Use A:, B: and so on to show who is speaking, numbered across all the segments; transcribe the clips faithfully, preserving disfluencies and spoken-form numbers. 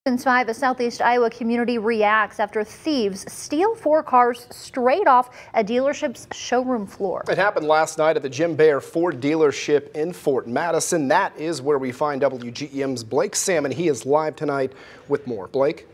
A: Since five, a southeast Iowa community reacts after thieves steal four cars straight off a dealership's showroom floor.
B: It happened last night at the Jim Baer Ford dealership in Fort Madison. That is where we find W G E M's Blake Salmon. He is live tonight with more. Blake?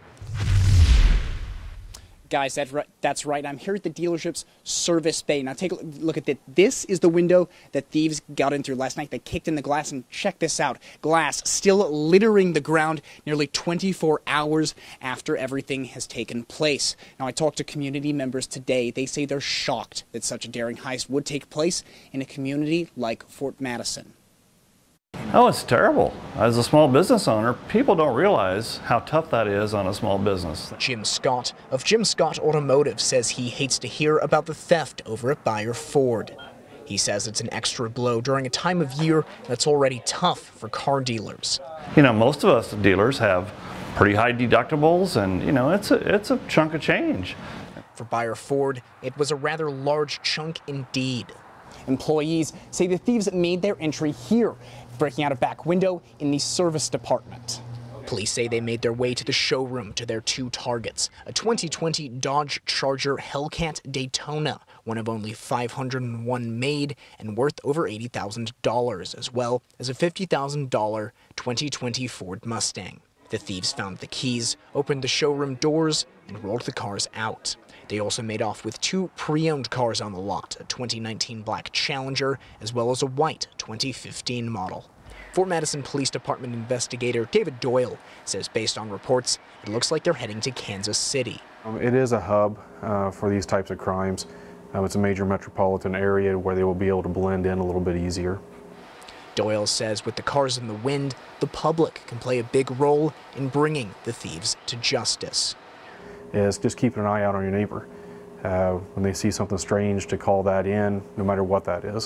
C: Guys, that's right, that's right. I'm here at the dealership's service bay. Now take a look at that. This is the window that thieves got in through last night. They kicked in the glass, and check this out. Glass still littering the ground nearly twenty-four hours after everything has taken place. Now, I talked to community members today. They say they're shocked that such a daring heist would take place in a community like Fort Madison.
D: Oh, it's terrible. As a small business owner, people don't realize how tough that is on a small business.
C: Jim Scott of Jim Scott Automotive says he hates to hear about the theft over at Baer Ford. He says it's an extra blow during a time of year that's already tough for car dealers.
D: You know, most of us dealers have pretty high deductibles, and you know, it's a, it's a chunk of change.
C: For Baer Ford, it was a rather large chunk indeed. Employees say the thieves made their entry here, breaking out a back window in the service department. Police say they made their way to the showroom to their two targets, a twenty twenty Dodge Charger Hellcat Daytona, one of only five hundred one made and worth over eighty thousand dollars, as well as a fifty thousand dollar twenty twenty Ford Mustang. The thieves found the keys, opened the showroom doors, and rolled the cars out. They also made off with two pre-owned cars on the lot, a twenty nineteen black Challenger, as well as a white twenty fifteen model. Fort Madison Police Department investigator David Doyle says based on reports, it looks like they're heading to Kansas City.
E: Um, it is a hub uh, for these types of crimes. Um, it's a major metropolitan area where they will be able to blend in a little bit easier.
C: Doyle says with the cars in the wind, the public can play a big role in bringing the thieves to justice.
E: Is just keeping an eye out on your neighbor. Uh, when they see something strange, to call that in, no matter what that is.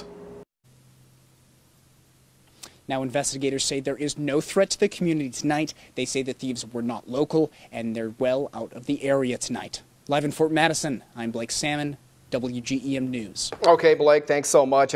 C: Now, investigators say there is no threat to the community tonight. They say the thieves were not local and they're well out of the area tonight. Live in Fort Madison, I'm Blake Salmon, W G E M News.
B: Okay, Blake, thanks so much.